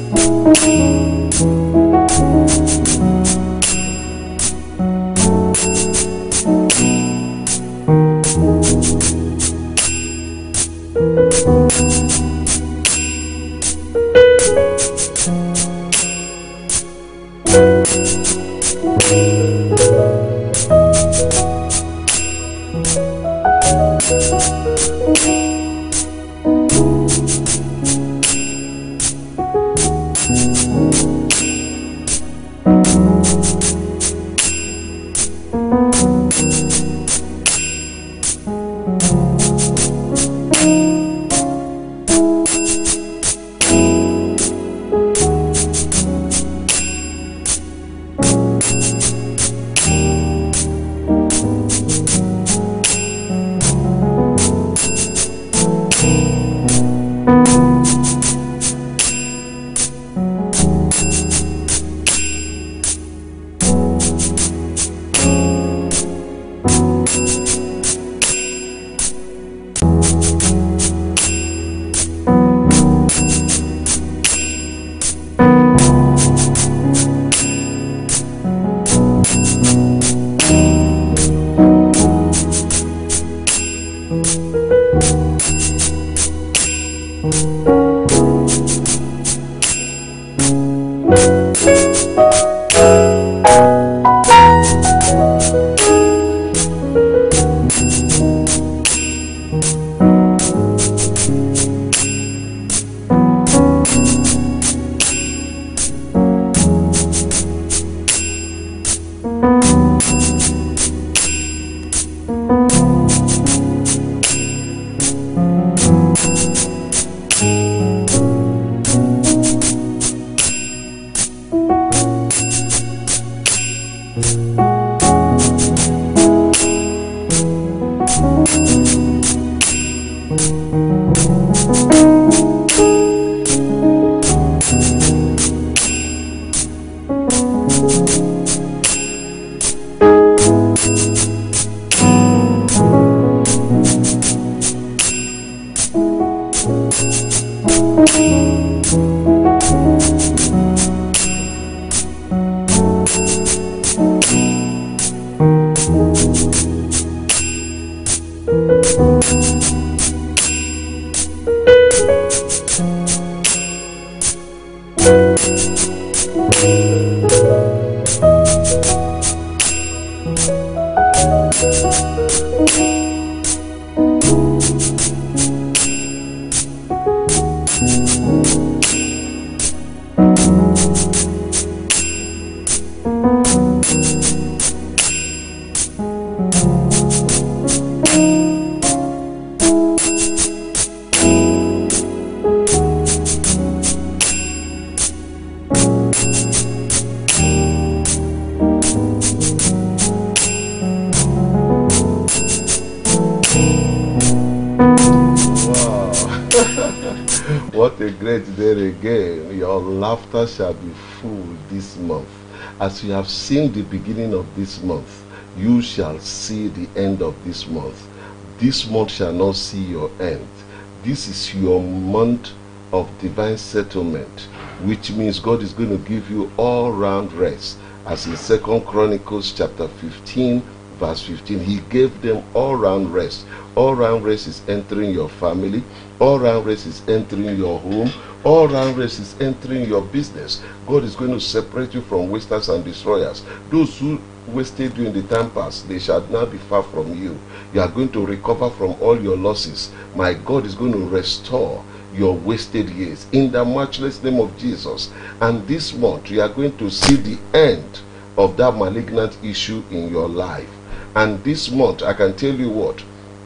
What a great day again. Your laughter shall be full this month. As you have seen the beginning of this month, you shall see the end of this month. This month shall not see your end. This is your month of divine settlement, which means God is going to give you all-round rest. As in 2 Chronicles chapter 15, verse 15, he gave them all-round rest. All-round rest is entering your family. All-round rest is entering your home. All-round rest is entering your business. God is going to separate you from wasters and destroyers. Those who wasted you in the time past, they shall now be far from you. You are going to recover from all your losses. My God is going to restore your wasted years in the matchless name of Jesus. And this month, you are going to see the end of that malignant issue in your life. And this month, I can tell you what,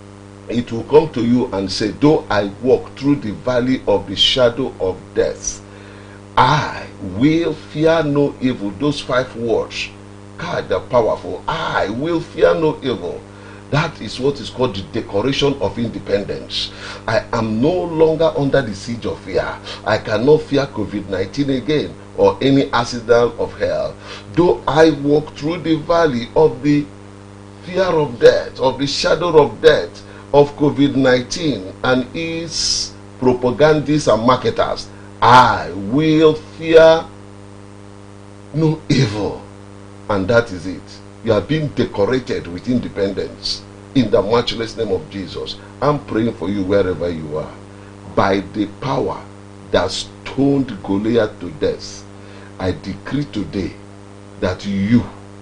it will come to you and say, though I walk through the valley of the shadow of death, I will fear no evil. Those 5 words, God, they're powerful. I will fear no evil. That is what is called the Declaration of Independence. I am no longer under the siege of fear. I cannot fear COVID-19 again or any accident of hell. Though I walk through the valley of the fear of death, of the shadow of death, of COVID-19 and its propagandists and marketers, I will fear no evil. And that is it. You are being decorated with independence. In the matchless name of Jesus, I'm praying for you wherever you are. By the power that stoned Goliath to death, I decree today that you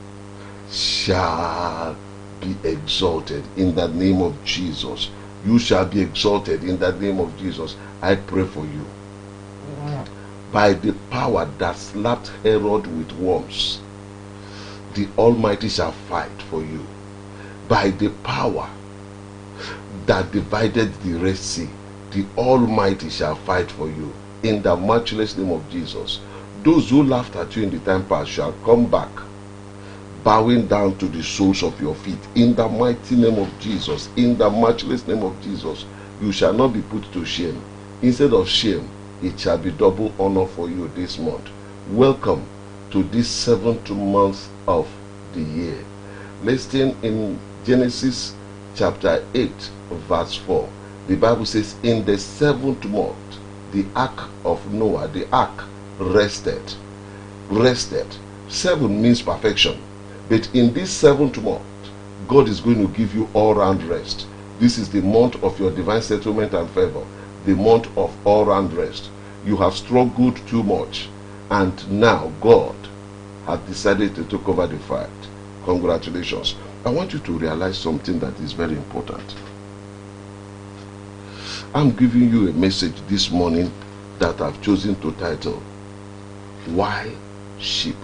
shall be exalted in the name of Jesus. You shall be exalted in the name of Jesus. I pray for you. By the power that slapped Herod with worms, the Almighty shall fight for you. By the power that divided the Red Sea, the Almighty shall fight for you. In the matchless name of Jesus, those who laughed at you in the time past shall come back, bowing down to the soles of your feet. In the mighty name of Jesus, in the matchless name of Jesus, you shall not be put to shame. Instead of shame, it shall be double honor for you this month. Welcome to this 7th month of the year. Listen, in Genesis chapter 8 verse 4, the Bible says, in the 7th month, the ark of Noah, the ark rested. 7 means perfection. But in this 7th month, God is going to give you all-round rest. This is the month of your divine settlement and favor. The month of all-round rest. You have struggled too much, and now God has decided to take over the fight. Congratulations. I want you to realize something that is very important. I'm giving you a message this morning that I've chosen to title, Why Sheep?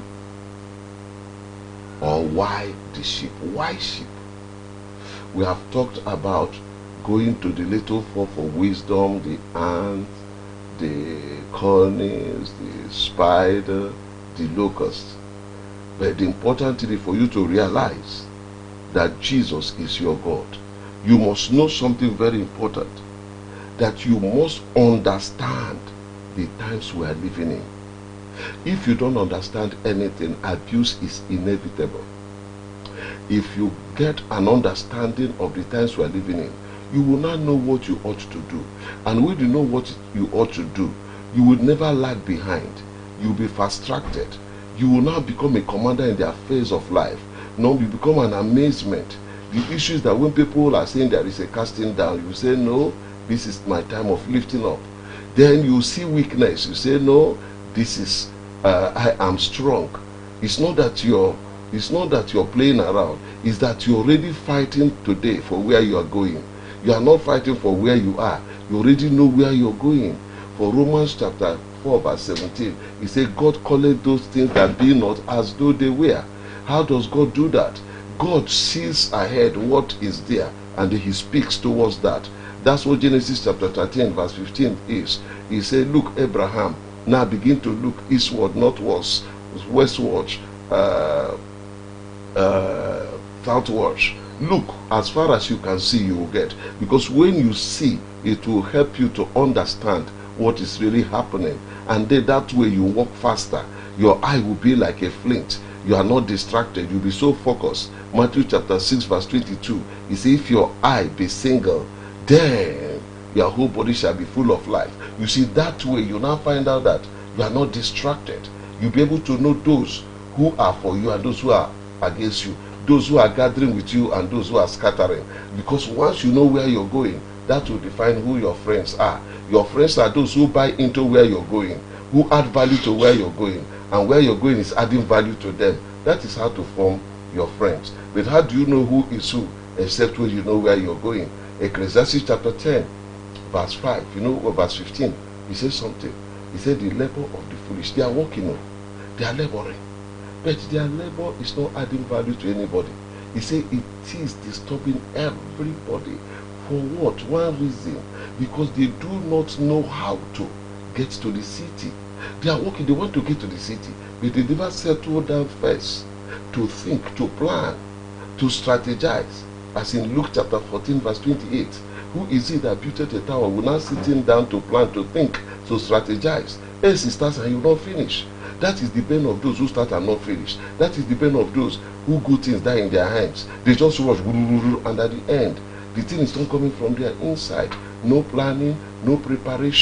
Or why the sheep? Why sheep? We have talked about going to the little four for wisdom, the ant, the cornies, the spider, the locust. But the important thing is for you to realize that Jesus is your God. You must know something very important, that you must understand the times we are living in. If you don't understand anything, abuse is inevitable. If you get an understanding of the times we are living in, you will not know what you ought to do. And when you know what you ought to do, you will never lag behind. You will be fast-tracked. You will now become a commander in the affairs of life. Now you become an amazement. The issue is that when people are saying there is a casting down, you say, no, this is my time of lifting up. Then you see weakness. You say, no, this is, I am strong. It's not that you're playing around. It's that you're already fighting today for where you are going. You are not fighting for where you are. You already know where you're going. For Romans chapter 4 verse 17, he said, God calleth those things that be not as though they were. How does God do that? God sees ahead what is there, and he speaks towards that. That's what Genesis chapter 13 verse 15 is. He said, look, Abraham, now begin to look eastward, northwards, westward, southward. Look as far as you can see, you will get. Because when you see, it will help you to understand what is really happening. And then that way you walk faster. Your eye will be like a flint. You are not distracted. You'll be so focused. Matthew chapter 6 verse 22. He says, if your eye be single, then your whole body shall be full of life. You see, that way you now find out that you are not distracted. You'll be able to know those who are for you and those who are against you. Those who are gathering with you and those who are scattering. Because once you know where you're going, that will define who your friends are. Your friends are those who buy into where you're going, who add value to where you're going, and where you're going is adding value to them. That is how to form your friends. But how do you know who is who, except when you know where you're going? Ecclesiastes chapter 10 verse 5, verse 15, he says something. He said, the labor of the foolish, they are working on, they are laboring, but their labor is not adding value to anybody. He said it is disturbing everybody. For what? One reason, because they do not know how to get to the city. They are working, they want to get to the city, but they never settle down first to think, to plan, to strategize. As in Luke chapter 14 verse 28, who is it that built a tower will now sitting down to plan, to think, to strategize? Else he starts and he will not finish. That is the pain of those who start and not finish. That is the pain of those who good things die in their hands. They just rush, and at the end, the thing is not coming from their inside. No planning, no preparation.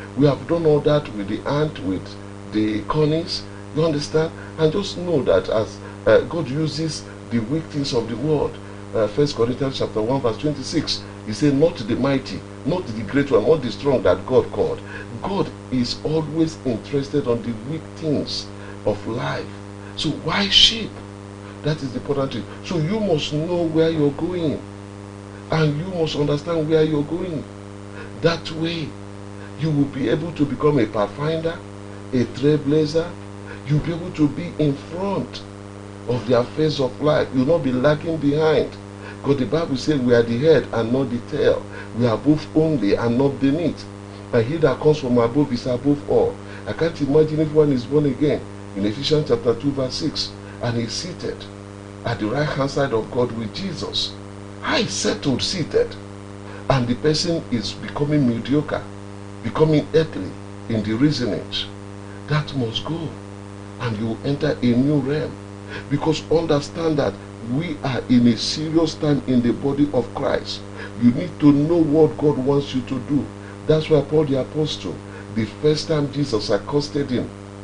We have done all that with the ant, with the conies. You understand? And just know that as God uses the weak things of the world, 1 Corinthians chapter 1 verse 26, he said, not the mighty, not the great one, not the strong that God called. God is always interested on the weak things of life. So why sheep? That is the important thing. So you must know where you're going, and you must understand where you're going. That way you will be able to become a pathfinder, a trailblazer. You'll be able to be in front of the affairs of life. You'll not be lagging behind. Because the Bible says we are the head and not the tail. We are above only and not beneath. And he that comes from above is above all. I can't imagine if one is born again in Ephesians chapter 2 verse 6 and he's seated at the right hand side of God with Jesus. High settled, seated. And the person is becoming mediocre, becoming earthly in the reasonings. That must go. And you enter a new realm. Because understand that we are in a serious time in the body of Christ. You need to know what God wants you to do. That's why Paul the Apostle, the first time Jesus accosted him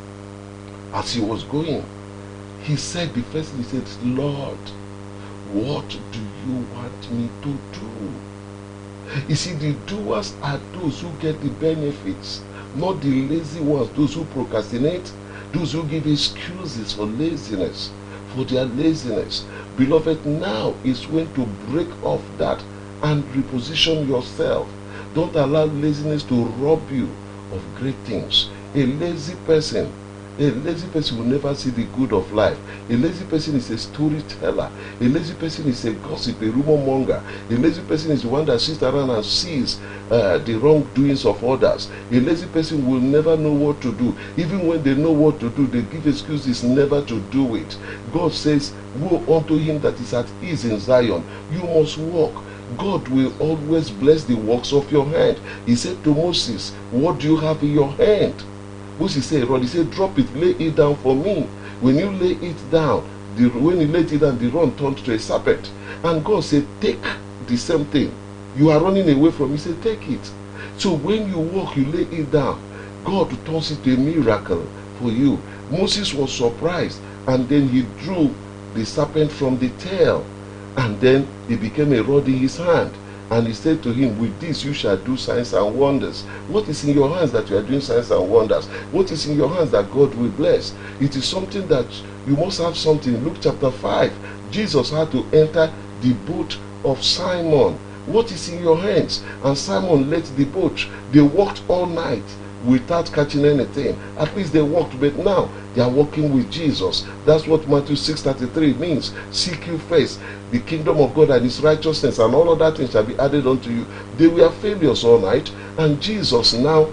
as he was going, he said, the first thing he said, Lord, what do you want me to do? You see, the doers are those who get the benefits, not the lazy ones, those who procrastinate, those who give excuses for laziness, for their laziness. Beloved, now is when to break off that and reposition yourself. Don't allow laziness to rob you of great things. A lazy person will never see the good of life. A lazy person is a storyteller. A lazy person is a gossip, a rumor monger. A lazy person is the one that sits around and sees the wrongdoings of others. A lazy person will never know what to do. Even when they know what to do, they give excuses never to do it. God says, woe unto him that is at ease in Zion. You must walk. God will always bless the works of your hand. He said to Moses, what do you have in your hand? Moses said, Rod, he said, drop it, lay it down for me. When you lay it down, when you laid it down, the rod turned to a serpent. And God said, take the same thing. You are running away from it. He said, take it. So when you walk, you lay it down. God turns it to a miracle for you. Moses was surprised, and then he drew the serpent from the tail, and then it became a rod in his hand. And he said to him, with this you shall do signs and wonders. What is in your hands that you are doing signs and wonders? What is in your hands that God will bless? It is something that you must have something. Luke chapter 5, Jesus had to enter the boat of Simon. What is in your hands? And Simon left the boat. They walked all night without catching anything. At least they walked, but now they are walking with Jesus. That's what Matthew 6:33 means. Seek you first the kingdom of God and his righteousness, and all other things shall be added unto you. They were failures all night, and Jesus now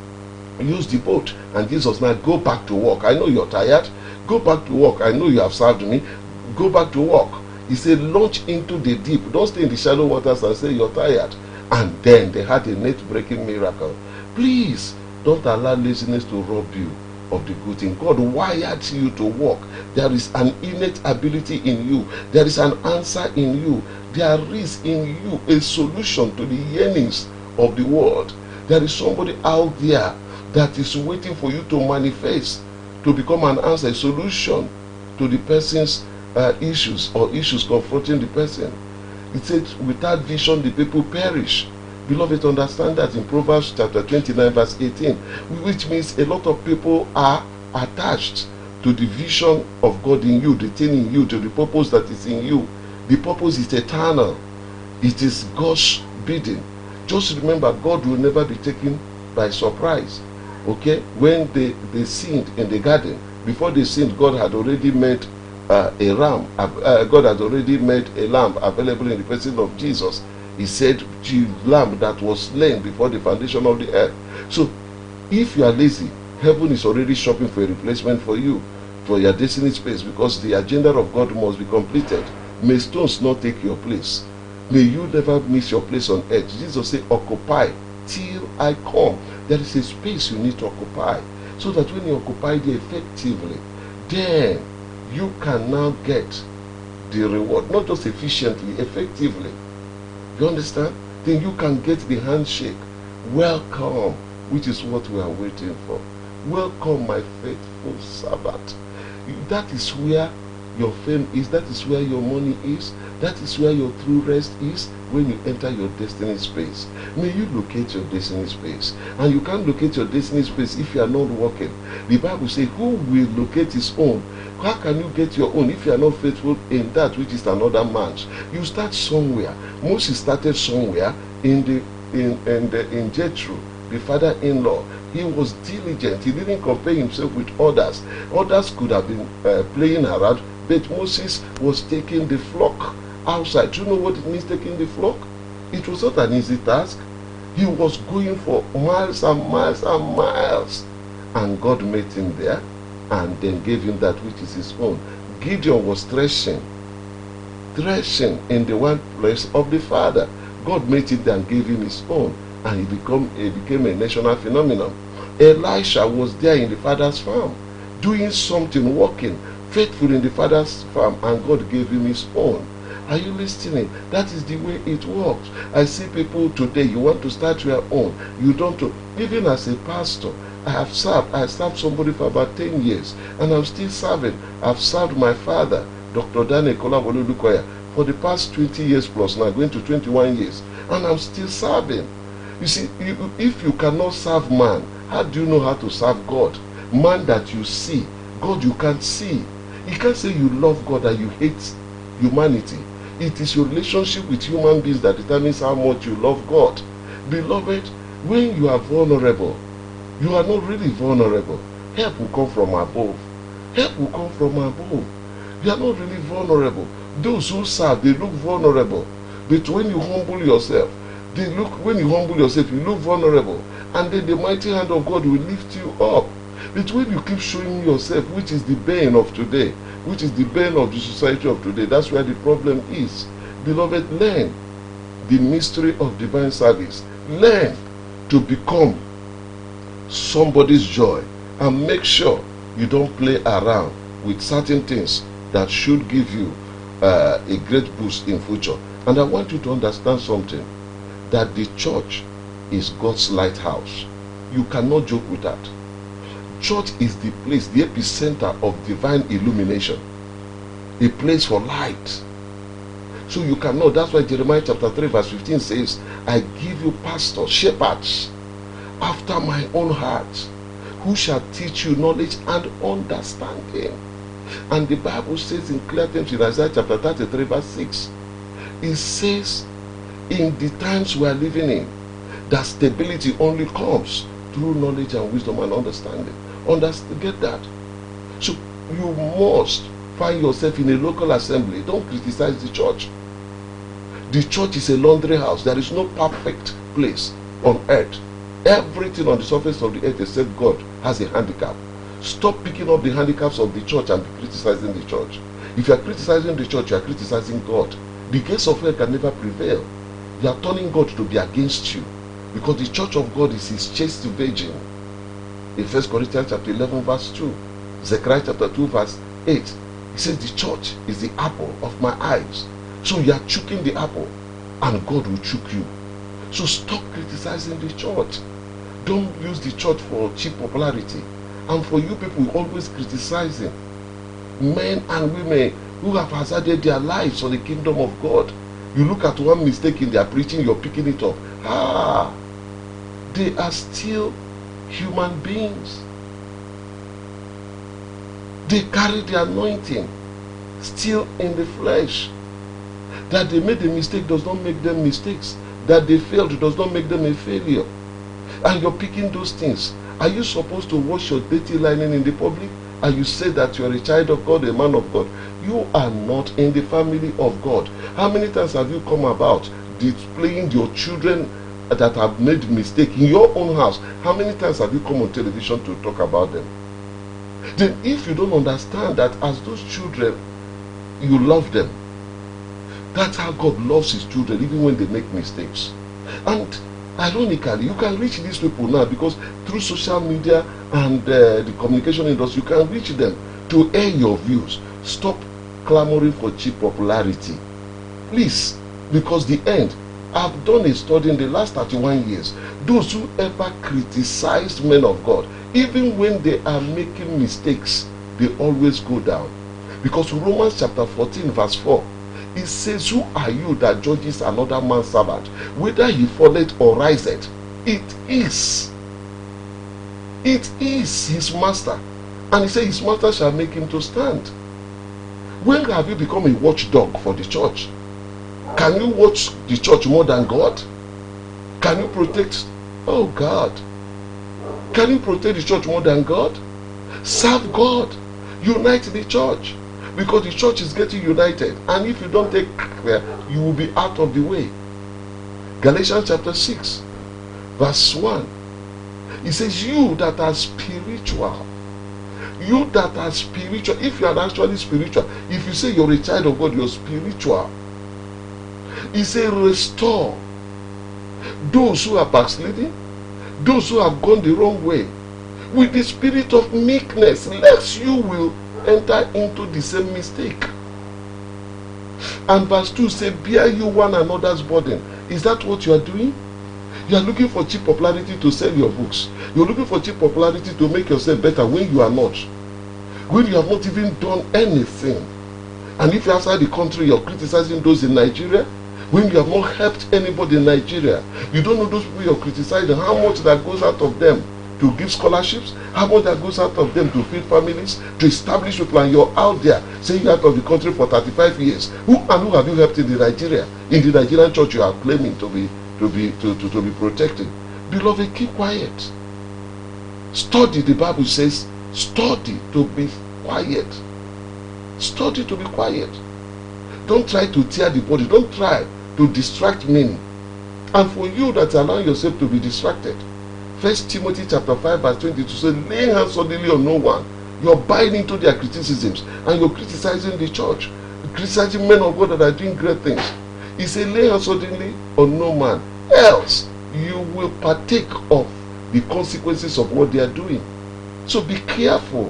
used the boat, and Jesus now, go back to work. I know you're tired. Go back to work. I know you have served me. Go back to work. He said, launch into the deep. Don't stay in the shallow waters and say you're tired. And then they had a net-breaking miracle. Please don't allow laziness to rob you of the good thing. God wired you to walk. There is an innate ability in you. There is an answer in you. There is in you a solution to the yearnings of the world. There is somebody out there that is waiting for you to manifest, to become an answer, a solution to the person's issues or issues confronting the person. It said, without vision the people perish. Beloved, understand that in Proverbs chapter 29 verse 18, which means a lot of people are attached to the vision of God in you, the thing in you, to the purpose that is in you. The purpose is eternal. It is God's bidding. Just remember, God will never be taken by surprise. Okay? When they sinned in the garden, before they sinned, God had already made a ram. God had already made a lamb available in the person of Jesus. He said, the lamb that was slain before the foundation of the earth. So, if you are lazy, heaven is already shopping for a replacement for you, for your destiny space, because the agenda of God must be completed. May stones not take your place. May you never miss your place on earth. Jesus said, occupy till I come. There is a space you need to occupy, so that when you occupy there effectively, then you can now get the reward, not just efficiently, effectively. You understand? Then you can get the handshake. Welcome which is what we are waiting for. Welcome, my faithful servant. That is where your fame is. That is where your money is. That is where your true rest is when you enter your destiny space. May you locate your destiny space. And you can't locate your destiny space if you are not working. The Bible says, who will locate his own? How can you get your own if you are not faithful in that which is another man's? You start somewhere. Moses started somewhere in Jethro, the father-in-law. He was diligent. He didn't compare himself with others. Others could have been playing around, but Moses was taking the flock outside. Do you know what it means, taking the flock? It was not an easy task. He was going for miles and miles and miles. And God met him there and then gave him that which is his own. Gideon was threshing in the one place of the Father. God met him there and gave him his own. And he became a national phenomenon. Elisha was there in the Father's farm, doing something, working, faithful in the Father's farm, and God gave him his own. Are you listening? That is the way it works. I see people today, you want to start your own. You don't know. Even as a pastor, I served somebody for about 10 years, and I'm still serving. I've served my father, Dr. Daniel Kolawole Olukoya, for the past 20 years plus, now going to 21 years, and I'm still serving. You see, if you cannot serve man, how do you know how to serve God? Man that you see, God you can't see. You can't say you love God and you hate humanity. It is your relationship with human beings that determines how much you love God. Beloved, when you are vulnerable, you are not really vulnerable. Help will come from above. Help will come from above. You are not really vulnerable. Those who serve, they look vulnerable. But when you humble yourself, when you humble yourself, you look vulnerable. And then the mighty hand of God will lift you up. But when you keep showing yourself, which is the bane of today, which is the bane of the society of today, that's where the problem is. Beloved, learn the mystery of divine service. Learn to become somebody's joy. And make sure you don't play around with certain things that should give you a great boost in future. And I want you to understand something, that the church is God's lighthouse. You cannot joke with that. Church is the place, the epicenter of divine illumination, a place for light. So you cannot. That's why Jeremiah chapter 3 verse 15 says, I give you pastors, shepherds after my own heart, who shall teach you knowledge and understanding. And the Bible says in clear terms in Isaiah chapter 33 verse 6, it says, in the times we are living in, that stability only comes through knowledge and wisdom and understanding. Get that? So you must find yourself in a local assembly. Don't criticize the church. The church is a laundry house. There is no perfect place on earth. Everything on the surface of the earth except God has a handicap. Stop picking up the handicaps of the church and be criticizing the church. If you are criticizing the church, you are criticizing God. The gates of hell can never prevail. You are turning God to be against you, because the church of God is his chaste virgin. In 1 Corinthians chapter 11 verse 2, Zechariah chapter 2 verse 8, he says the church is the apple of my eyes. So you are choking the apple and God will choke you. So stop criticizing the church. Don't use the church for cheap popularity. And for you people always criticizing men and women who have hazarded their lives for the kingdom of God. You look at one mistake in their preaching, you're picking it up. They are still human beings. They carry the anointing still in the flesh. That they made a mistake does not make them mistakes. That they failed does not make them a failure. And you're picking those things. Are you supposed to wash your dirty linen in the public? And you say that you're a child of God, a man of God? You are not in the family of God. How many times have you come about displaying your children that have made mistake in your own house? How many times have you come on television to talk about them? Then if you don't understand that as those children, you love them, that's how God loves his children even when they make mistakes. And ironically, you can reach these people now because through social media and the communication industry, you can reach them to air your views. Stop clamoring for cheap popularity, please, because the end, I've done a study in the last 31 years. Those who ever criticized men of God, even when they are making mistakes, they always go down. Because Romans chapter 14 verse 4, it says, who are you that judges another man's servant, whether he falleth or riseth? It is his master. And he said his master shall make him to stand. When have you become a watchdog for the church? Can you watch the church more than God? Can you protect? Oh God. Can you protect the church more than God? Serve God. Unite the church. Because the church is getting united. And if you don't take care, you will be out of the way. Galatians chapter 6 verse 1. It says, you that are spiritual. You that are spiritual. If you are actually spiritual, if you say you're a child of God, you're spiritual. He says, restore those who are backsliding, those who have gone the wrong way, with the spirit of meekness, lest you will enter into the same mistake. And verse 2 says, bear you one another's burden. Is that what you are doing? You are looking for cheap popularity to sell your books. You are looking for cheap popularity to make yourself better when you are not. When you have not even done anything. And if you're outside the country, you're criticizing those in Nigeria. When you have not helped anybody in Nigeria, you don't know those people you're criticizing, how much that goes out of them to give scholarships, how much that goes out of them to feed families, to establish people, and you're out there saying you're out of the country for 35 years. Who have you helped in the Nigeria? In the Nigerian church you are claiming to be protected. Beloved, keep quiet. Study. The Bible says, study to be quiet. Study to be quiet. Don't try to tear the body. Don't try to distract many. And for you that allow yourself to be distracted, 1 Timothy chapter 5 verse 22 says, lay hands suddenly on no one. You're buying into their criticisms and you're criticizing the church, criticizing men of God that are doing great things. He said, lay hands suddenly on no man, else you will partake of the consequences of what they are doing. So be careful.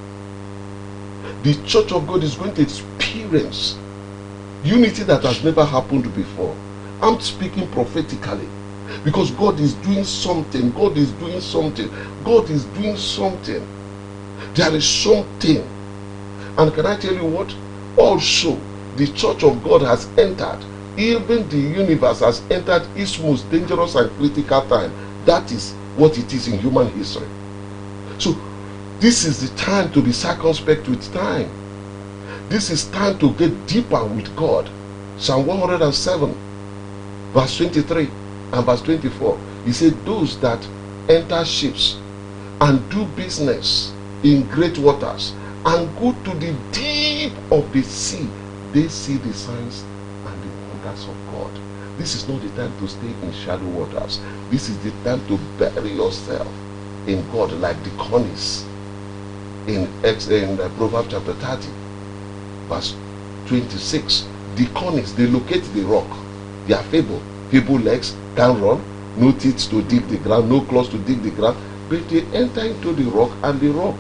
The church of God is going to experience unity that has never happened before. I'm speaking prophetically. Because God is doing something. God is doing something. God is doing something. There is something. And can I tell you what? Also, the church of God has entered, even the universe has entered its most dangerous and critical time. That is what it is in human history. So, this is the time to be circumspect with time. This is time to get deeper with God. Psalm 107, verse 23 and verse 24. He said, those that enter ships and do business in great waters and go to the deep of the sea, they see the signs and the wonders of God. This is not the time to stay in shallow waters. This is the time to bury yourself in God like the conies in Proverbs chapter 30 verse 26. The conies, they locate the rock. They are feeble legs, can't run, no teeth to dig the ground, no claws to dig the ground, but they enter into the rock, and the rock,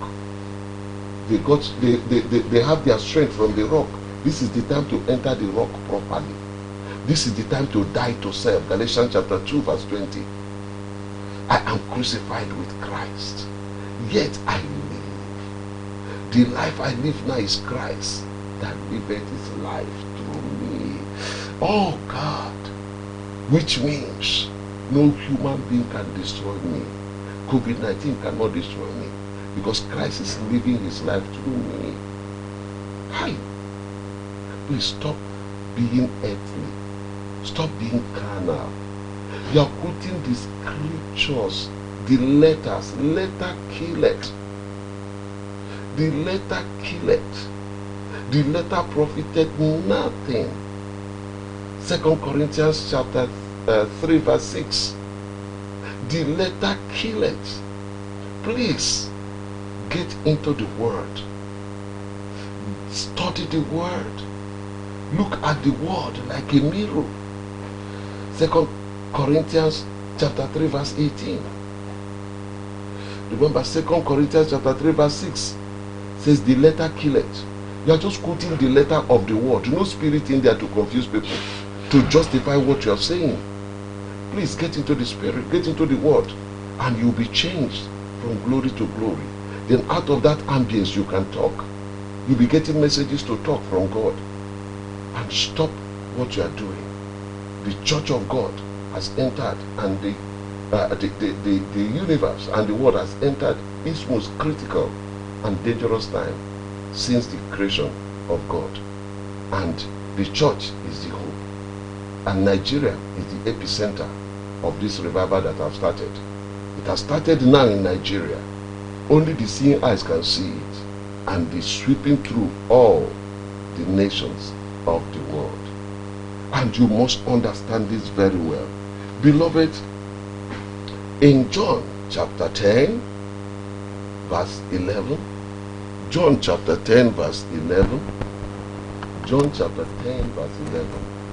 they have their strength from the rock. This is the time to enter the rock properly. This is the time to die to self. Galatians chapter 2 verse 20. I am crucified with Christ, yet I live. The life I live now is Christ that liveth his life through me. Oh God. Which means no human being can destroy me. COVID-19 cannot destroy me, because Christ is living his life through me. Hi. Please stop being earthly. Stop being carnal. You are quoting the scriptures, the letters. Letter kill it. The letter kill it. The letter profited nothing. 2 Corinthians chapter 3 verse 6. The letter kill it. Please get into the word. Study the word. Look at the word like a mirror. 2 Corinthians chapter 3 verse 18. Remember 2 Corinthians chapter 3 verse 6 says the letter kill it. You are just quoting the letter of the word. No spirit in there to confuse people, to justify what you are saying. Please get into the Spirit, get into the Word, and you'll be changed from glory to glory. Then out of that ambience you can talk. You'll be getting messages to talk from God. And stop what you are doing. The church of God has entered, and the universe and the world has entered its most critical and dangerous time since the creation of God. And the church is the hope. And Nigeria is the epicenter of this revival that has started. It has started now in Nigeria. Only the seeing eyes can see it. And it's sweeping through all the nations of the world. And you must understand this very well. Beloved, in John chapter 10, verse 11, John chapter 10, verse 11, John chapter 10, verse 11.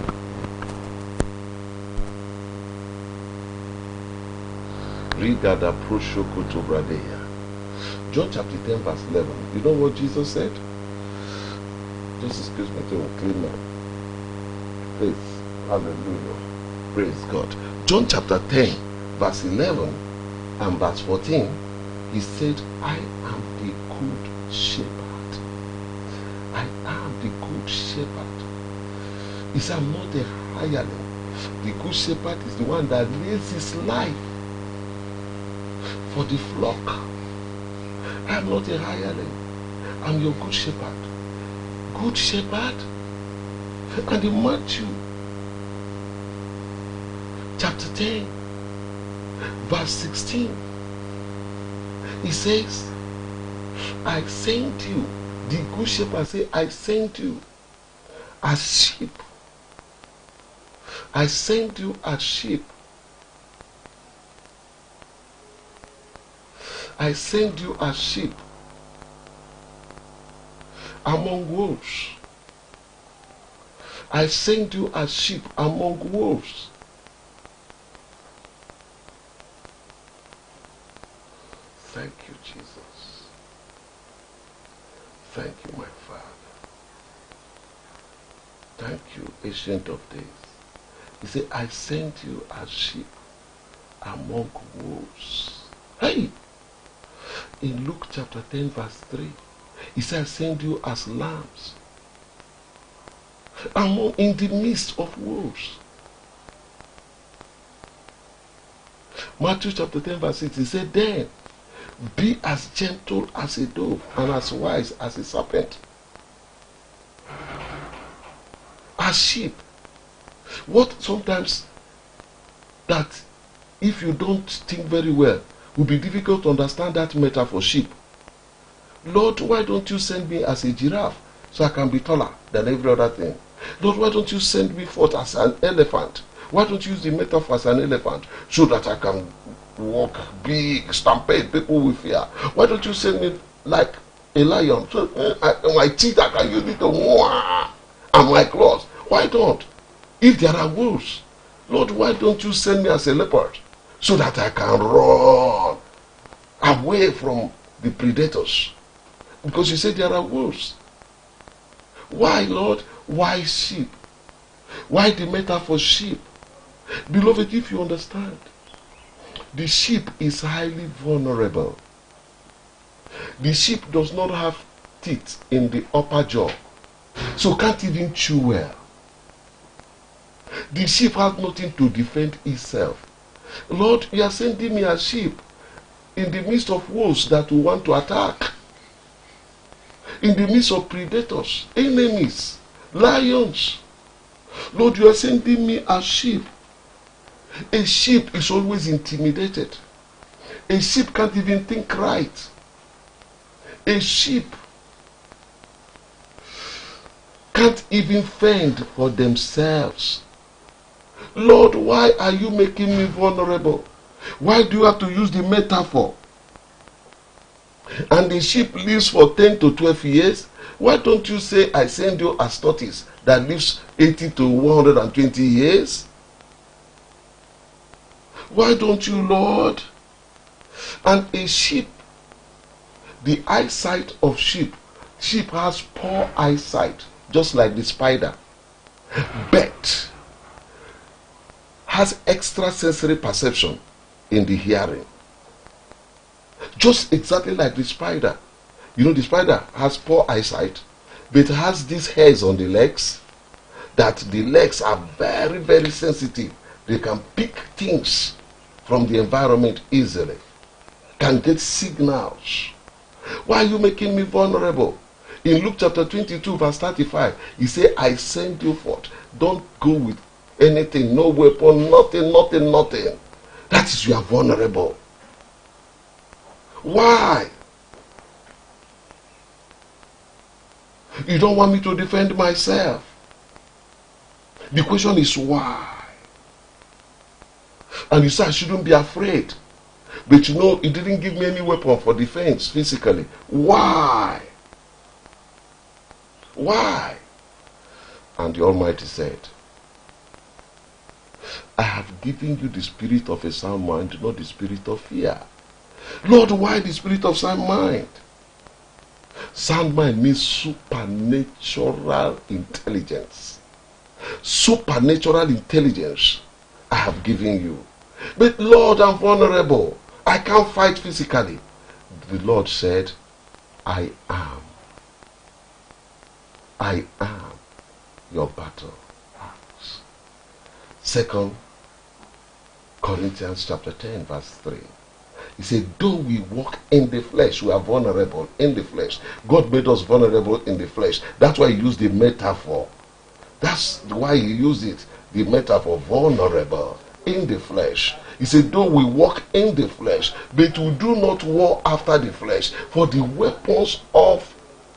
Read that Proshokoto Bradeya. John chapter 10, verse 11. You know what Jesus said? Just excuse me to clean my face. Hallelujah. Praise God. John chapter 10, verse 11 and verse 14. He said, I am the good shepherd. I am the good shepherd. He said, I'm not a hireling. The good shepherd is the one that lays his life for the flock. I am not a hireling. I'm your good shepherd. Good shepherd. And in Matthew chapter 10, verse 16, he says, I sent you. The good shepherd says, I sent you as sheep. I sent you as sheep. I send you as sheep among wolves. I send you as sheep among wolves. Thank you, Jesus. Thank you, my Father. Thank you, Ancient of Days. He said, I sent you as sheep among wolves. Hey! In Luke chapter 10, verse 3, he said, I send you as lambs in the midst of wolves. Matthew chapter 10, verse 6, he said, then be as gentle as a dove and as wise as a serpent. As sheep. What sometimes that if you don't think very well, will be difficult to understand that metaphor, sheep. Lord, why don't you send me as a giraffe so I can be taller than every other thing? Lord, why don't you send me forth as an elephant? Why don't you use the metaphor as an elephant so that I can walk big, stampede, people will fear? Why don't you send me like a lion so my teeth I can use it to and my claws? Why don't? If there are wolves, Lord, why don't you send me as a leopard so that I can run away from the predators? Because you said there are wolves. Why, Lord? Why sheep? Why the metaphor sheep? Beloved, if you understand, the sheep is highly vulnerable. The sheep does not have teeth in the upper jaw, so can't even chew well. The sheep has nothing to defend itself. Lord, you are sending me as sheep in the midst of wolves that will want to attack. In the midst of predators, enemies, lions. Lord, you are sending me as sheep. A sheep is always intimidated. A sheep can't even think right. A sheep can't even fend for themselves. Lord, why are you making me vulnerable? Why do you have to use the metaphor? And the sheep lives for 10 to 12 years. Why don't you say, I send you as tortoise that lives 80 to 120 years? Why don't you, Lord? And a sheep, the eyesight of sheep has poor eyesight, just like the spider. But has extrasensory perception in the hearing. Just exactly like the spider. You know, the spider has poor eyesight, but it has these hairs on the legs, that the legs are very, very sensitive. They can pick things from the environment easily, can get signals. Why are you making me vulnerable? In Luke chapter 22 verse 35, he said, I send you forth. Don't go with anything, no weapon, nothing, nothing, nothing. That is, you are vulnerable. Why? You don't want me to defend myself. The question is why? And you say I shouldn't be afraid. But you know, it didn't give me any weapon for defense physically. Why? Why? And the Almighty said, I have given you the spirit of a sound mind, not the spirit of fear. Lord, why the spirit of sound mind? Sound mind means supernatural intelligence. Supernatural intelligence I have given you. But Lord, I'm vulnerable. I can't fight physically. The Lord said, I am your battle axe. 2 Corinthians chapter 10 verse 3. He said, though we walk in the flesh, we are vulnerable in the flesh. God made us vulnerable in the flesh. That's why he used the metaphor. That's why he used it. The metaphor, vulnerable in the flesh. He said, though we walk in the flesh, but we do not war after the flesh. For the weapons of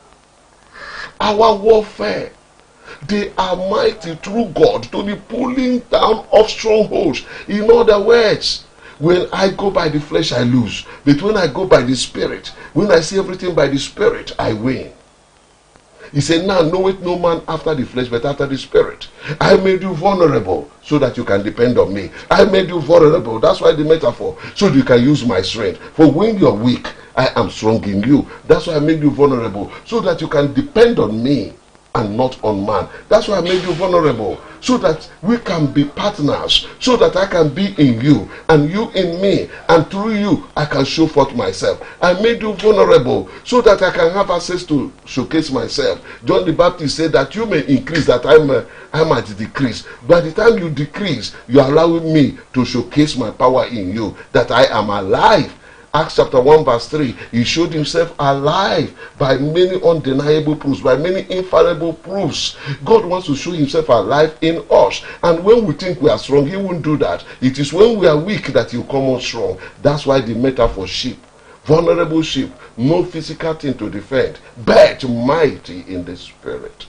our warfare, they are mighty through God to the pulling down of strongholds. In other words, when I go by the flesh, I lose. But when I go by the Spirit, when I see everything by the Spirit, I win. He said, now knoweth no man after the flesh, but after the Spirit. I made you vulnerable so that you can depend on me. I made you vulnerable. That's why the metaphor. So that you can use my strength. For when you're weak, I am strong in you. That's why I made you vulnerable. So that you can depend on me and not on man. That's why I made you vulnerable. So that we can be partners. So that I can be in you and you in me. And through you, I can show forth myself. I made you vulnerable so that I can have access to showcase myself. John the Baptist said that you may increase, that I might decrease. By the time you decrease, you are allowing me to showcase my power in you. That I am alive. Acts chapter 1 verse 3, he showed himself alive by many undeniable proofs, by many infallible proofs. God wants to show himself alive in us. And when we think we are strong, he won't do that. It is when we are weak that he will come on strong. That's why the metaphor sheep, vulnerable sheep, no physical thing to defend, but mighty in the spirit.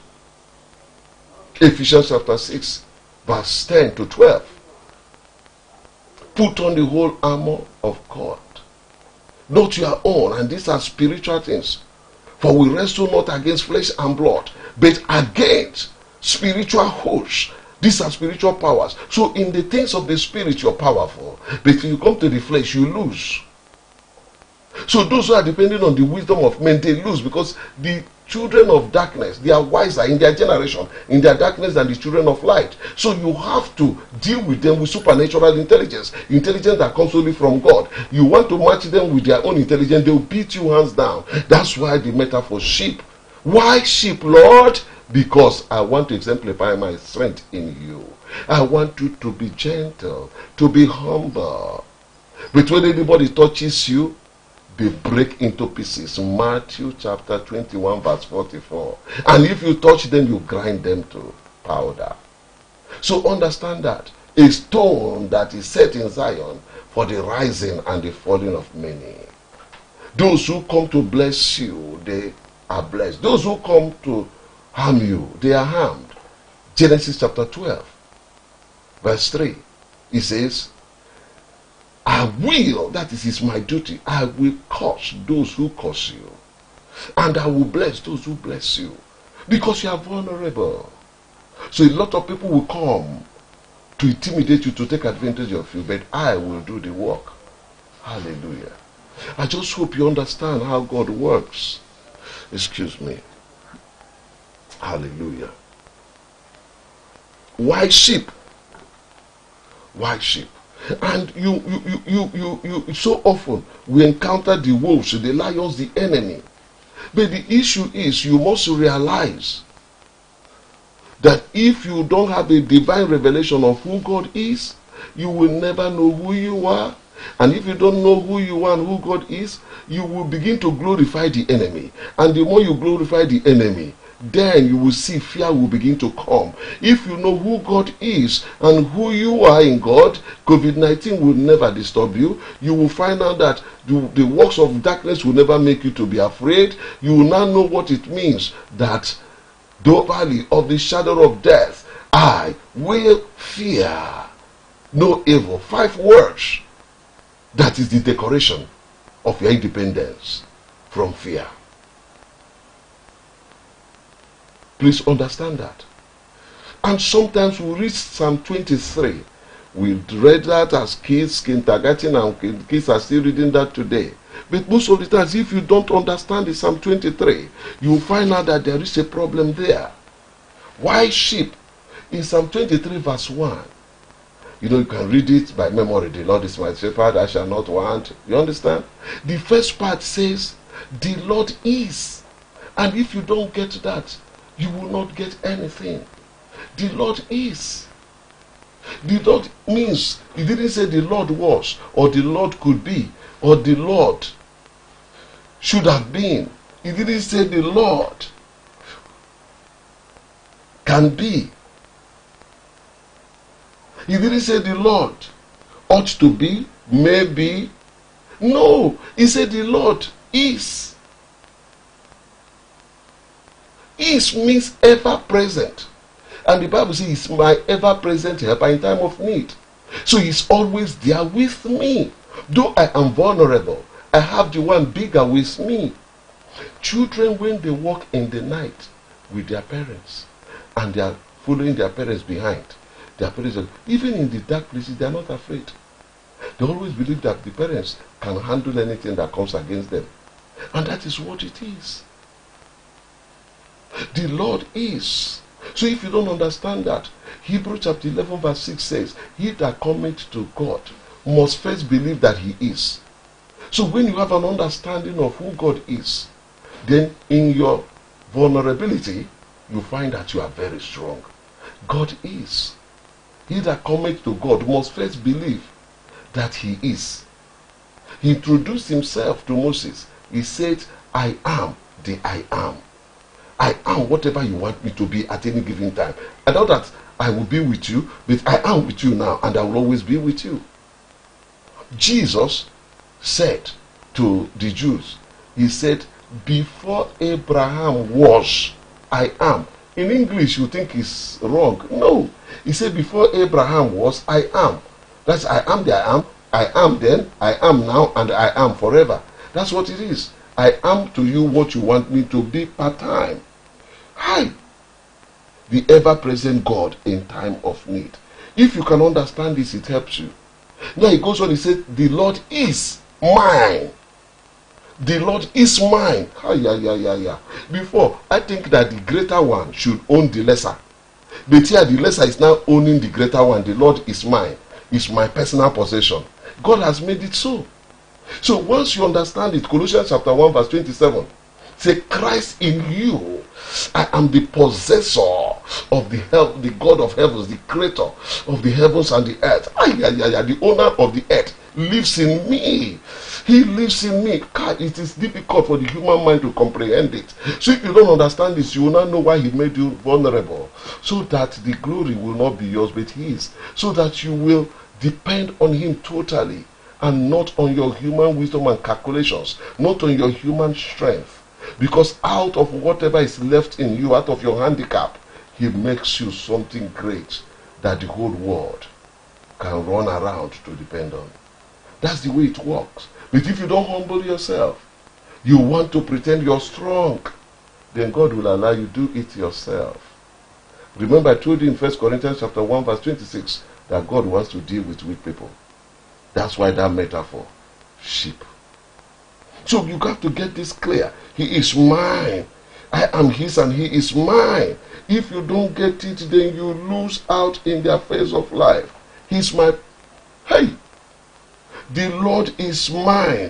Ephesians chapter 6 verse 10 to 12. Put on the whole armor of God, not your own, and these are spiritual things. For we wrestle not against flesh and blood, but against spiritual hosts. These are spiritual powers. So in the things of the spirit, you're powerful. But if you come to the flesh, you lose. So those who are depending on the wisdom of men, they lose, because the children of darkness, they are wiser in their generation, in their darkness, than the children of light. So you have to deal with them with supernatural intelligence, intelligence that comes only from God. You want to match them with their own intelligence, they'll beat you hands down. That's why the metaphor sheep. Why sheep, Lord? Because I want to exemplify my strength in you. I want you to be gentle, to be humble. But when anybody touches you, they break into pieces. Matthew chapter 21 verse 44. And if you touch them, you grind them to powder. So understand that. A stone that is set in Zion for the rising and the falling of many. Those who come to bless you, they are blessed. Those who come to harm you, they are harmed. Genesis chapter 12 verse 3. It says, I will, that is my duty, I will curse those who curse you, and I will bless those who bless you, because you are vulnerable. So a lot of people will come to intimidate you, to take advantage of you, but I will do the work. Hallelujah. I just hope you understand how God works. Excuse me. Hallelujah. Why sheep? White sheep. And you so often we encounter the wolves, the lions, the enemy. But the issue is you must realize that if you don't have a divine revelation of who God is, you will never know who you are. And if you don't know who you are and who God is, you will begin to glorify the enemy. And the more you glorify the enemy, then you will see fear will begin to come. If you know who God is and who you are in God, COVID-19 will never disturb you. You will find out that the works of darkness will never make you to be afraid. You will now know what it means that the valley of the shadow of death, I will fear no evil. 5 words. That is the decoration of your independence from fear. Please understand that. And sometimes we read Psalm 23. We read that as kids, kindergarten, and kids are still reading that today. But most of the times, if you don't understand the Psalm 23, you will find out that there is a problem there. Why sheep? In Psalm 23 verse 1, you can read it by memory. The Lord is my shepherd, I shall not want. You understand? The first part says, the Lord is. And if you don't get that, you will not get anything. The Lord is. The Lord means, he didn't say the Lord was, or the Lord could be, or the Lord should have been. He didn't say the Lord can be. He didn't say the Lord ought to be, maybe. No, he said the Lord is. Is means ever present. And the Bible says he's my ever present helper in time of need. So he's always there with me. Though I am vulnerable, I have the one bigger with me. Children, when they walk in the night with their parents and they are following their parents behind, their parents, even in the dark places, they are not afraid. They always believe that the parents can handle anything that comes against them. And that is what it is. The Lord is. So if you don't understand that, Hebrews chapter 11 verse 6 says, he that cometh to God must first believe that he is. So when you have an understanding of who God is, then in your vulnerability, you find that you are very strong. God is. He that cometh to God must first believe that he is. He introduced himself to Moses. He said, I am the I am. I am whatever you want me to be at any given time. I know that I will be with you, but I am with you now, and I will always be with you. Jesus said to the Jews, he said, before Abraham was, I am. In English, you think it's wrong. No. He said, before Abraham was, I am. That's I am the I am. I am then, I am now, and I am forever. That's what it is. I am to you what you want me to be part-time. Hi. The ever-present God in time of need. If you can understand this, it helps you. Now he goes on, he said, the Lord is mine. The Lord is mine. Before, I think that the greater one should own the lesser. But here the lesser is now owning the greater one. The Lord is mine. It's my personal possession. God has made it so. So once you understand it, Colossians chapter 1 verse 27, say, Christ in you, I am the possessor of the God of heavens, the creator of the heavens and the earth. The owner of the earth lives in me. He lives in me. God, it is difficult for the human mind to comprehend it. So if you don't understand this, you will not know why he made you vulnerable. So that the glory will not be yours, but his. So that you will depend on him totally, and not on your human wisdom and calculations, not on your human strength. Because out of whatever is left in you, out of your handicap, he makes you something great that the whole world can run around to depend on. That's the way it works. But if you don't humble yourself, you want to pretend you're strong, then God will allow you to do it yourself. Remember, I told you in 1 Corinthians chapter 1 verse 26 that God wants to deal with weak people. That's why that metaphor, sheep. So you got to get this clear. He is mine. I am his and he is mine. If you don't get it, then you lose out in the affairs of life. He's my Hey, the Lord is mine.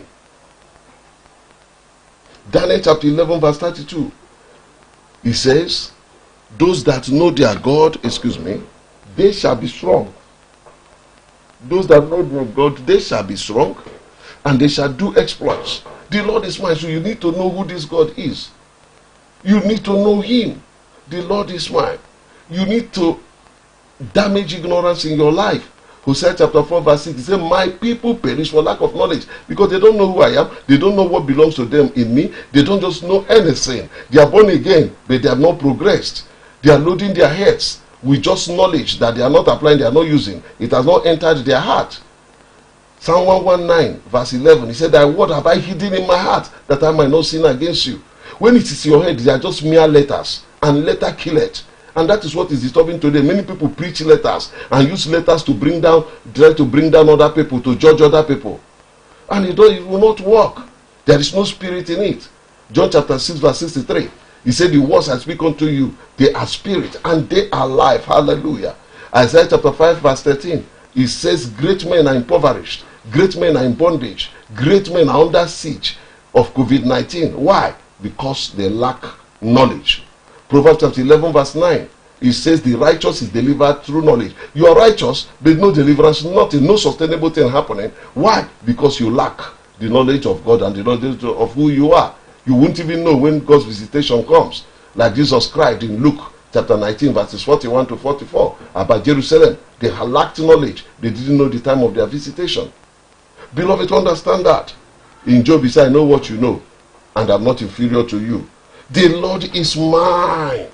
Daniel chapter 11 verse 32. He says, those that know their God, they shall be strong. Those that know their God, they shall be strong, and they shall do exploits. The Lord is mine. So you need to know who this God is. You need to know him. The Lord is mine. You need to damage ignorance in your life. Hosea chapter 4 verse 6, he said, my people perish for lack of knowledge, because they don't know who I am. They don't know what belongs to them in me. They don't just know anything. They are born again, but they have not progressed. They are loading their heads with just knowledge that they are not applying, they are not using. It has not entered their heart. Psalm 119 verse 11, he said, thy word have I hidden in my heart, that I might not sin against you. When it is your head, they are just mere letters, and letter kill it. And that is what is disturbing today. Many people preach letters and use letters to try to bring down other people, to judge other people. And it will not work. There is no spirit in it. John chapter 6 verse 63. He said, the words I speak unto you, they are spirit and they are life. Hallelujah. Isaiah chapter 5 verse 13. It says, great men are impoverished. Great men are in bondage. Great men are under siege of COVID-19. Why? Because they lack knowledge. Proverbs chapter 11 verse 9, it says the righteous is delivered through knowledge. You are righteous, but no deliverance, nothing, no sustainable thing happening. Why? Because you lack the knowledge of God and the knowledge of who you are. You won't even know when God's visitation comes. Like Jesus cried in Luke chapter 19 verses 41 to 44 about Jerusalem. They had lacked knowledge. They didn't know the time of their visitation. Beloved, understand that. In Job he said, I know what you know, and I'm not inferior to you. The Lord is mine.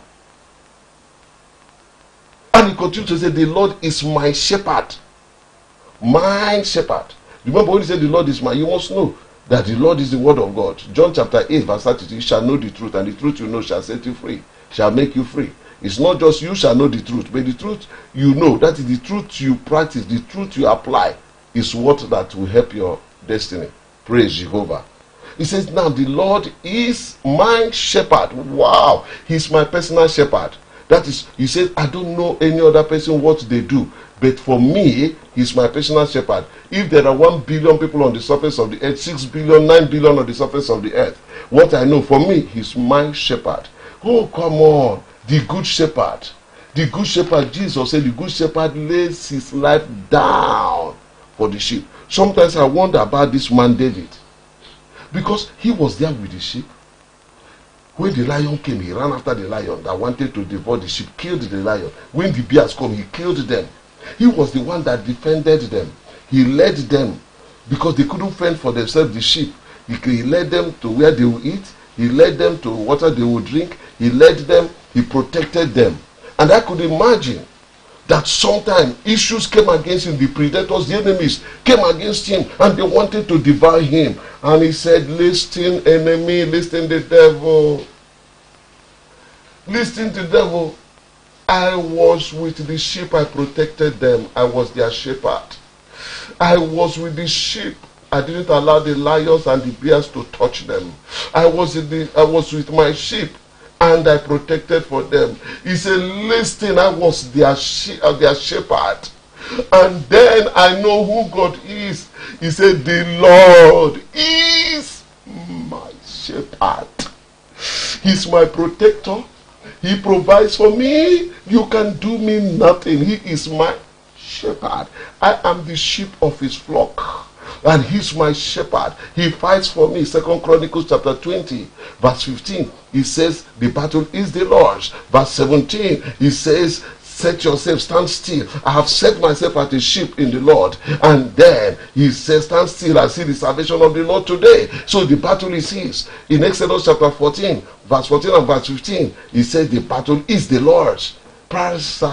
And he continues to say, the Lord is my shepherd. My shepherd. Remember when he said the Lord is mine, you must know that the Lord is the word of God. John chapter 8 verse 32, you shall know the truth, and the truth you know shall set you free, shall make you free. It's not just you shall know the truth, but the truth you know, that is the truth you practice, the truth you apply, is what that will help your destiny. Praise Jehovah. He says, now the Lord is my shepherd. Wow. He's my personal shepherd. That is, he says, I don't know any other person what they do, but for me, he's my personal shepherd. If there are 1 billion people on the surface of the earth, 6 billion, 9 billion on the surface of the earth, what I know, for me, he's my shepherd. Oh, come on. The good shepherd. The good shepherd, Jesus said, the good shepherd lays his life down for the sheep. Sometimes I wonder about this man David, because he was there with the sheep. When the lion came, he ran after the lion that wanted to devour the sheep, killed the lion. When the bears come, he killed them. He was the one that defended them. He led them because they couldn't fend for themselves, the sheep. He led them to where they would eat. He led them to water they would drink. He led them. He protected them. And I could imagine that sometimes issues came against him, the predators, the enemies came against him, and they wanted to devour him. And he said, listen, enemy, listen, the devil. Listen to the devil. I was with the sheep, I protected them. I was their shepherd. I was with the sheep. I didn't allow the lions and the bears to touch them. I was with my sheep, and I protected for them. He said, listen, I was their shepherd. And then I know who God is. He said, the Lord is my shepherd. He's my protector. He provides for me. You can do me nothing. He is my shepherd. I am the sheep of his flock, and he's my shepherd. He fights for me. 2 Chronicles chapter 20 verse 15, he says the battle is the Lord's. Verse 17, he says, set yourself, stand still. I have set myself as a sheep in the Lord. And then he says, stand still and see the salvation of the Lord today. So the battle is his. In Exodus chapter 14 verse 14 and verse 15, he says the battle is the Lord's. So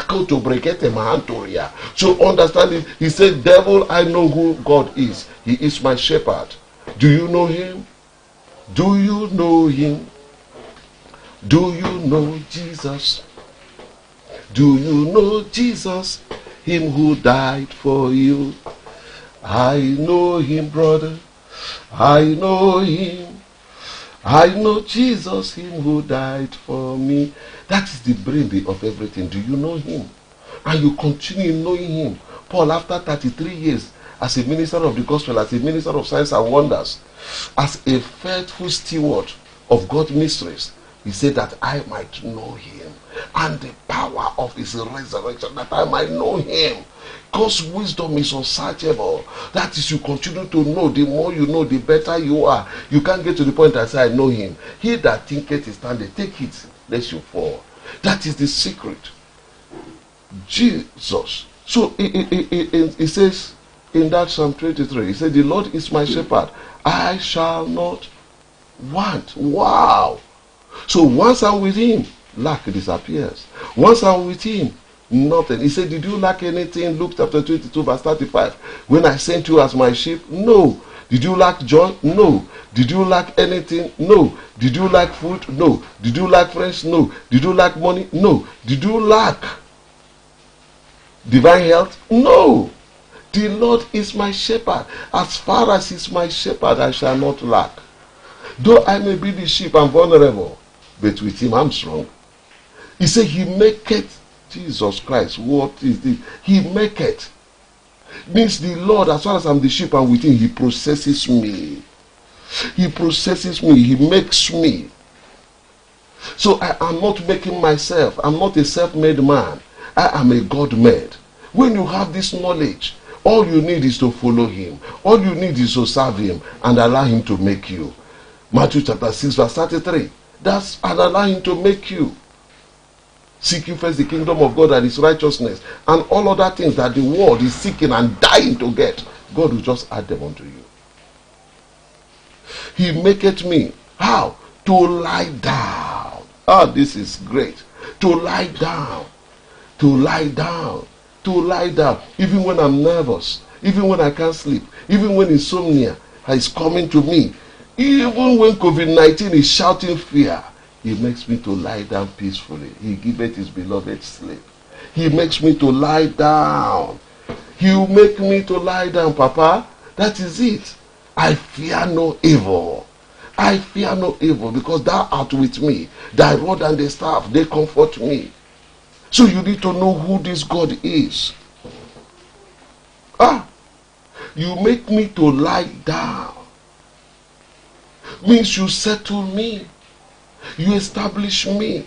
understand it. He said, devil, I know who God is. He is my shepherd. Do you know him? Do you know him? Do you know Jesus? Do you know Jesus? Him who died for you. I know him, brother. I know him. I know Jesus, him who died for me. That is the brain of everything. Do you know him? And you continue knowing him. Paul, after 33 years, as a minister of the gospel, as a minister of signs and wonders, as a faithful steward of God's mysteries. He said that I might know him and the power of his resurrection, that I might know him. God's wisdom is unsearchable. That is, you continue to know. The more you know, the better you are. You can't get to the point that say, I know him. He that thinketh is standing, take it, lest you fall. That is the secret. Jesus. So it says in that Psalm 23, he said, the Lord is my shepherd, I shall not want. Wow. So once I'm with him, lack disappears. Once I'm with him, nothing. He said, did you lack anything? Luke chapter 22 verse 35. When I sent you as my sheep? No. Did you lack joy? No. Did you lack anything? No. Did you lack food? No. Did you lack friends? No. Did you lack money? No. Did you lack divine health? No. The Lord is my shepherd. As far as he's my shepherd, I shall not lack. Though I may be the sheep, I'm vulnerable, but with him I'm strong. He said, he maketh, Jesus Christ, what is this? He maketh. Means the Lord, as far as I'm the sheep and with him, he processes me. He processes me. He makes me. So I am not making myself. I'm not a self-made man. I am a God-made. When you have this knowledge, all you need is to follow him. All you need is to serve him and allow him to make you. Matthew chapter 6 verse 33. That's and allow him to make you. Seek you first the kingdom of God and his righteousness, and all other things that the world is seeking and dying to get, God will just add them unto you. He maketh me. How? To lie down. Ah, this is great. To lie down. To lie down. To lie down. Even when I'm nervous. Even when I can't sleep. Even when insomnia is coming to me. Even when COVID-19 is shouting fear. He makes me to lie down peacefully. He giveth his beloved sleep. He makes me to lie down. He will make me to lie down, Papa. That is it. I fear no evil. I fear no evil, because thou art with me. Thy rod and the staff, they comfort me. So you need to know who this God is. You make me to lie down. Means you settle me. You establish me.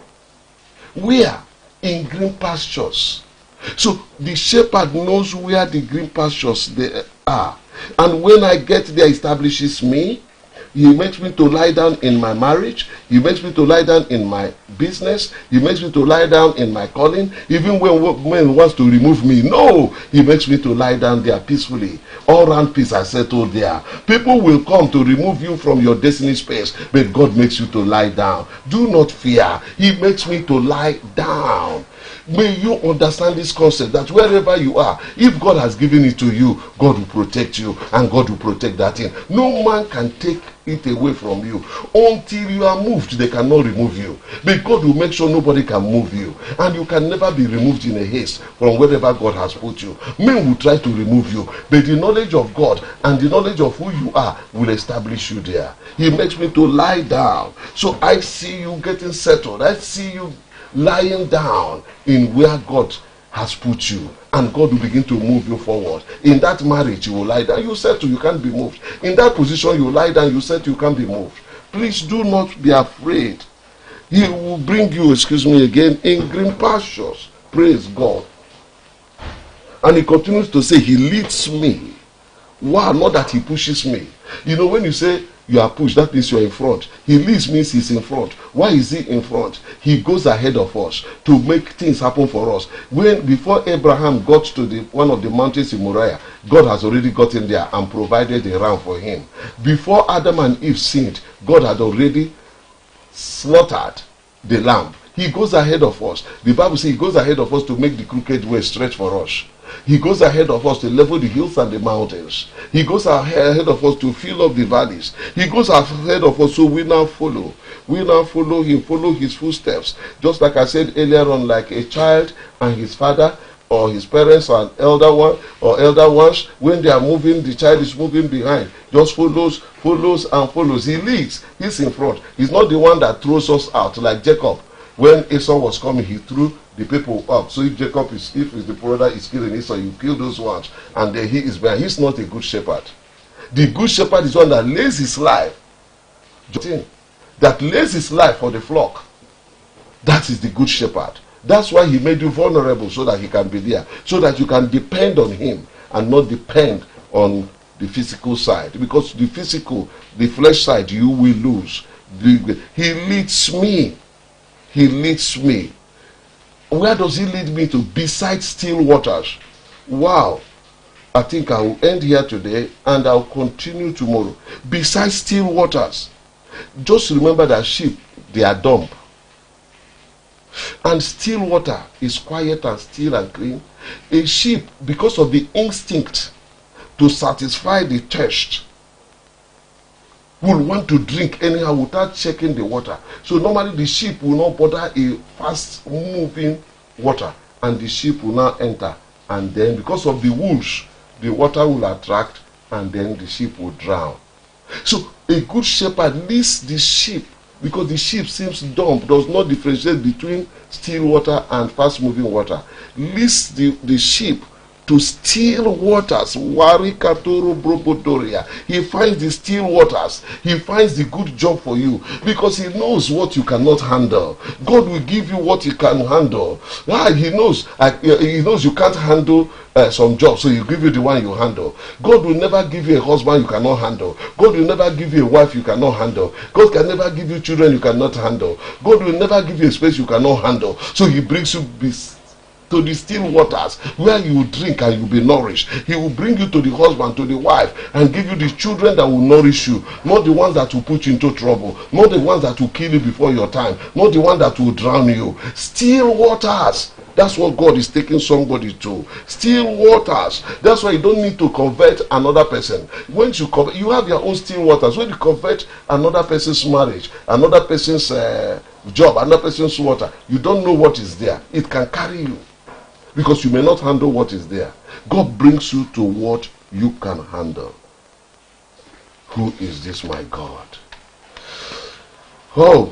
Where? In green pastures. So the shepherd knows where the green pastures they are. And when I get there, establishes me. He makes me to lie down in my marriage. He makes me to lie down in my business. He makes me to lie down in my calling. Even when he wants to remove me, no, he makes me to lie down there peacefully. All round peace are settled there. People will come to remove you from your destiny space, but God makes you to lie down. Do not fear. He makes me to lie down. May you understand this concept that wherever you are, if God has given it to you, God will protect you and God will protect that thing. No man can take it away from you. Until you are moved, they cannot remove you. But God will make sure nobody can move you. And you can never be removed in a haste from wherever God has put you. Men will try to remove you, but the knowledge of God and the knowledge of who you are will establish you there. He makes me to lie down. So I see you getting settled. I see you lying down in where God has put you, and God will begin to move you forward. In that marriage, you will lie down, you settle, you can't be moved. In that position, you lie down, you settle, you can't be moved. Please do not be afraid. He will bring you, in green pastures. Praise God. And he continues to say, he leads me. Wow, not that he pushes me. You know, when you say you are pushed, that means you are in front. He leads means he's in front. Why is he in front? He goes ahead of us to make things happen for us. Before Abraham got to one of the mountains in Moriah, God has already gotten there and provided a ram for him. Before Adam and Eve sinned, God had already slaughtered the lamb. He goes ahead of us. The Bible says he goes ahead of us to make the crooked way straight for us. He goes ahead of us to level the hills and the mountains. He goes ahead of us to fill up the valleys. He goes ahead of us, so we now follow. We now follow him, follow his footsteps. Just like I said earlier on, like a child and his father or his parents or an elder one or elder ones, when they are moving, the child is moving behind. Just follows and follows. He leads. He's in front. He's not the one that throws us out like Jacob. When Esau was coming, he threw the people up. So if Jacob is, if the brother is killing Esau, you kill those ones, and then he is behind. He's not a good shepherd. The good shepherd is one that lays his life, that lays his life for the flock. That is the good shepherd. That's why he made you vulnerable, so that he can be there, so that you can depend on him and not depend on the physical side. Because the physical, the flesh side, you will lose. He leads me. He leads me. Where does he lead me to? Beside still waters. Wow. I think I will end here today and I'll continue tomorrow. Beside still waters. Just remember that sheep, they are dumb. And still water is quiet and still and clean. A sheep, because of the instinct to satisfy the thirst, will want to drink anyhow without checking the water. So normally the sheep will not bother a fast moving water, and the sheep will now enter, and then because of the wolves, the water will attract, and then the sheep will drown. So a good shepherd leads the sheep, because the sheep seems dumb, does not differentiate between still water and fast moving water, leads the sheep to still waters. He finds the still waters. He finds the good job for you, because he knows what you cannot handle. God will give you what you can handle. He knows you can't handle some jobs, so he give you the one you handle. God will never give you a husband you cannot handle. God will never give you a wife you cannot handle. God can never give you children you cannot handle. God will never give you a space you cannot handle. So he brings you to the still waters, where you will drink and you will be nourished. He will bring you to the husband, to the wife, and give you the children that will nourish you, not the ones that will put you into trouble, not the ones that will kill you before your time, not the one that will drown you. Still waters. That's what God is taking somebody to. Still waters. That's why you don't need to convert another person. When you convert, you have your own still waters. When you convert another person's marriage, another person's job, another person's water, you don't know what is there. It can carry you, because you may not handle what is there. God brings you to what you can handle. Who is this, my God? Oh,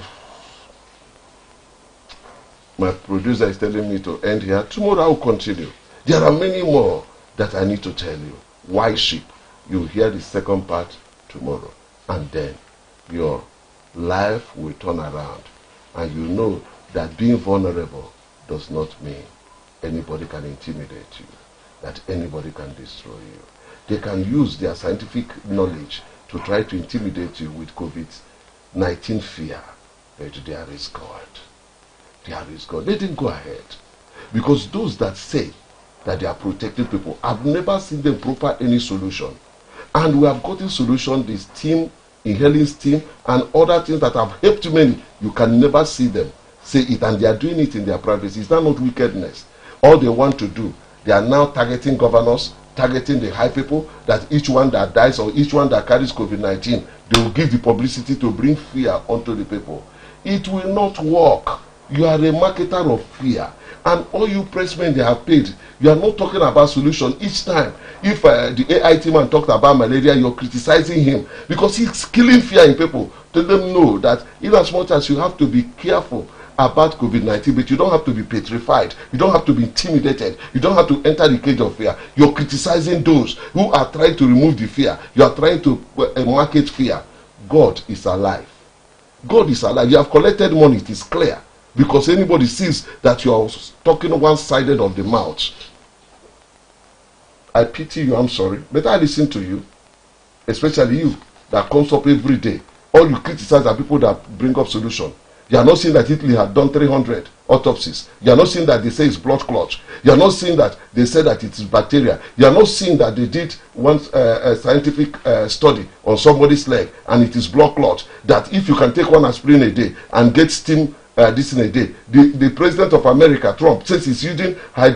my producer is telling me to end here. Tomorrow I will continue. There are many more that I need to tell you. Why sheep? You'll hear the second part tomorrow. And then your life will turn around. And you know that being vulnerable does not mean anybody can intimidate you, that anybody can destroy you. They can use their scientific knowledge to try to intimidate you with COVID-19 fear. But there is God. There is God. Let him go ahead. Because those that say that they are protecting people, I've never seen them proffer any solution. And we have gotten solution, this team, in Helen's team, and other things that have helped many. You can never see them say it, and they are doing it in their privacy. Is that not wickedness? All they want to do, they are now targeting governors, targeting the high people, that each one that dies or each one that carries COVID-19, they will give the publicity to bring fear onto the people. It will not work. You are a marketer of fear. And all you pressmen they have paid, you are not talking about solution. Each time, if the AIT man talked about malaria, you're criticizing him because he's killing fear in people. Tell them no, that in as much as you have to be careful about COVID-19, but you don't have to be petrified. You don't have to be intimidated. You don't have to enter the cage of fear. You're criticizing those who are trying to remove the fear. You are trying to market fear. God is alive. God is alive. You have collected money. It is clear. Because anybody sees that you are talking one-sided of the mouth. I pity you, I'm sorry. But I listen to you. Especially you that comes up every day. All you criticize are people that bring up solution. You are not seeing that Italy had done 300 autopsies. You are not seeing that they say it's blood clot. You are not seeing that they say that it is bacteria. You are not seeing that they did one scientific study on somebody's leg and it is blood clot. That if you can take one aspirin a day and get steam this in a day, the president of America, Trump, says he's using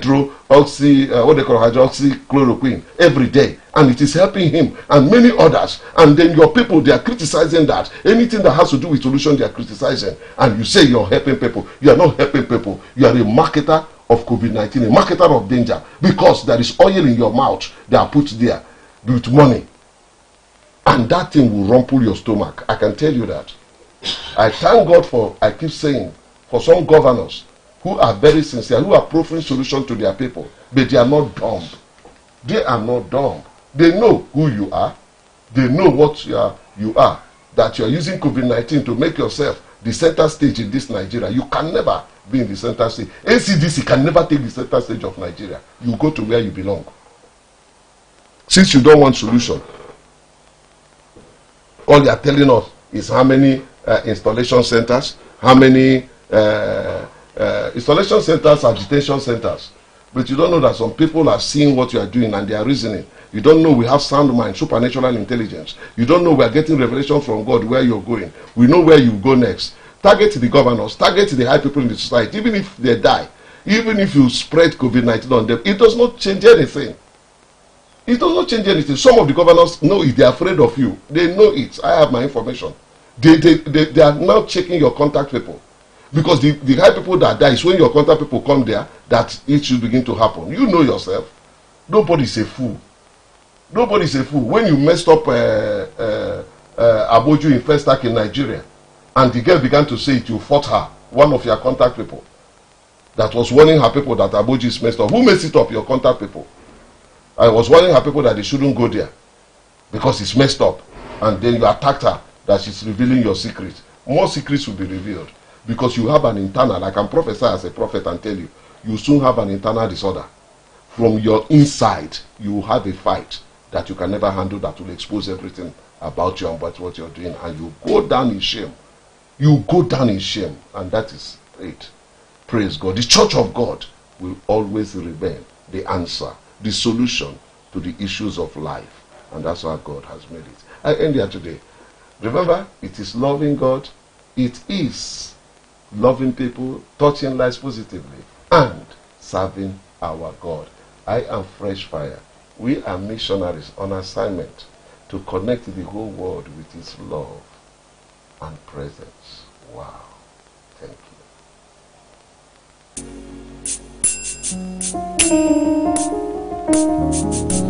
hydroxychloroquine every day, and it is helping him and many others. And then your people, they are criticizing that. Anything that has to do with solution, they are criticizing. And you say you're helping people. You are not helping people. You are a marketer of COVID-19, a marketer of danger, because there is oil in your mouth they are put there with money. And that thing will rumple your stomach. I can tell you that. I thank God for, I keep saying, for some governors who are very sincere, who are proffering solutions to their people, but they are not dumb. They are not dumb. They know who you are. They know what you are. That you are using COVID-19 to make yourself the center stage in this Nigeria. You can never be in the center stage. NCDC can never take the center stage of Nigeria. You go to where you belong. Since you don't want solution, all they are telling us is how many installation centers, how many installation centers are detention centers. But you don't know that some people are seeing what you are doing and they are reasoning. You don't know we have sound mind, supernatural intelligence. You don't know we are getting revelation from God where you're going. We know where you go next. Target the governors, target the high people in the society. Even if they die, even if you spread COVID-19 on them, it does not change anything. It does not change anything. Some of the governors know it. They are afraid of you. They know it. I have my information. They are now checking your contact people. Because the high people that die is when your contact people come there that it should begin to happen. You know yourself. Nobody is a fool. Nobody is a fool. When you messed up Aboju in First Act in Nigeria, and the girl began to say it, you fought her, one of your contact people, that was warning her people that Aboju is messed up. Who messed it up? Your contact people. I was warning her people that they shouldn't go there because it's messed up. And then you attacked her that she's revealing your secret. More secrets will be revealed because you have an internal, I can prophesy as a prophet and tell you, you soon have an internal disorder. From your inside, you have a fight that you can never handle that will expose everything about you and about what you're doing. And you go down in shame. You go down in shame. And that is it. Praise God. The church of God will always remain the answer, the solution to the issues of life. And that's how God has made it. I end here today. Remember, it is loving God. It is loving people, touching lives positively, and serving our God. I am Fresh Fire. We are missionaries on assignment to connect the whole world with His love and presence. Wow. Thank you.